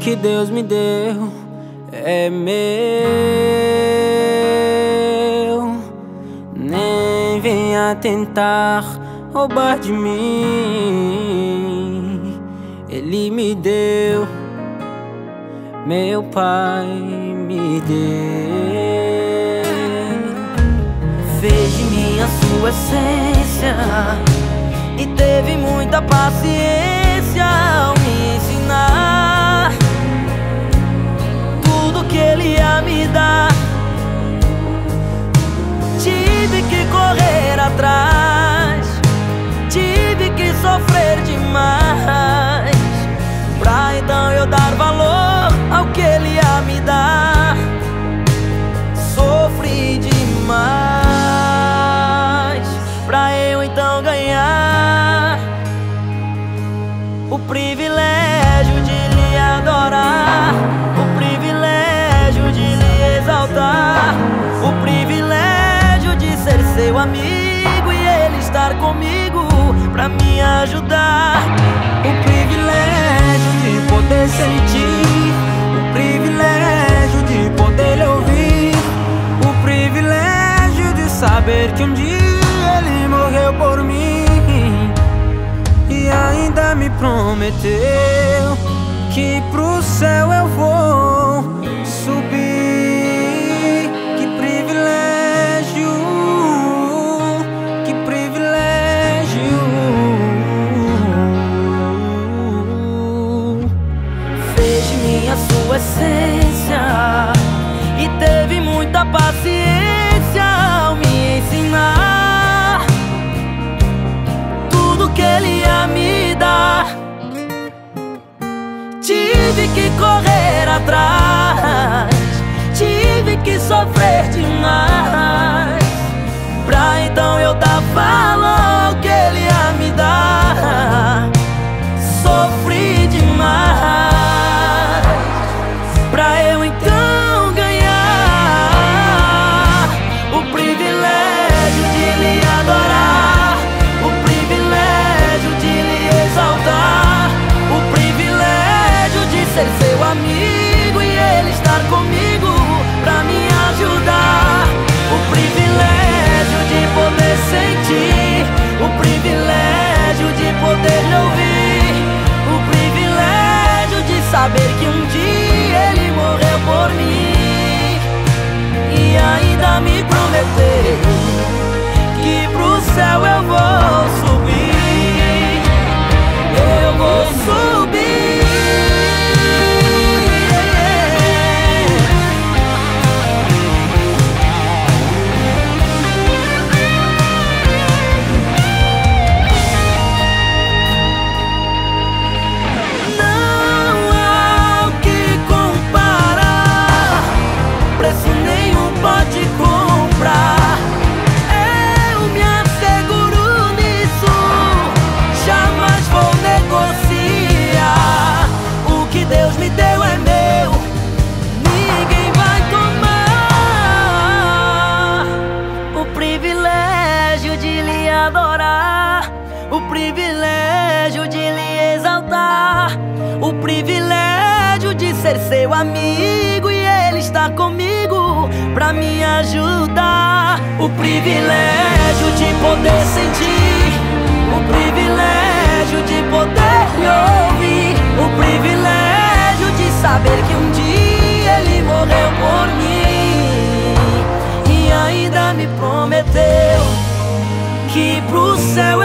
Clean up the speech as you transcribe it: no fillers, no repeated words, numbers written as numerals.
que Deus me deu é meu. Nem venha tentar roubar de mim. Ele me deu, meu pai me deu. Fez de mim a sua essência e teve muita paciência ao me ensinar tudo que ele ia me dar. Tive que correr atrás, tive que sofrer demais, pra então eu dar valor ao que ele ia me dar. Sofri demais, pra eu então ganhar o privilégio de lhe adorar, o privilégio de lhe exaltar, o privilégio de ser seu amigo e ele estar comigo pra me ajudar, O privilégio de poder sentir, o privilégio de poder lhe ouvir, o privilégio de saber que um dia ele morreu por mim e ainda me prometeu que pro céu eu vou subir. Que privilégio, que privilégio. fez de mim a sua essência e teve muita paciência ao me ensinar tudo que ele ia me dar. Tive que correr atrás, tive que sofrer demais, pra então eu dar valor ao que ele ia me dar. Sofri demais, pra eu então ganhar o privilégio de lhe adorar, o privilégio de lhe exaltar, o privilégio de ser seu amigo e ele estar comigo pra me ajudar, o privilégio de poder sentir, o privilégio de poder lhe ouvir, o privilégio de saber que um dia ele morreu por mim e ainda me prometeu que pro céu eu vou subir, eu vou subir. Não há o que comparar, preço nenhum pode comprar. Eu me asseguro nisso, jamais vou negociar. O que Deus me deu é meu, ninguém vai tomar. O privilégio de lhe adorar, o privilégio de lhe exaltar, o privilégio de ser seu amigo e ele estar comigo pra me ajudar, o privilégio de poder sentir, o privilégio de poder lhe ouvir, o privilégio de saber que um dia ele morreu por mim e ainda me prometeu que pro céu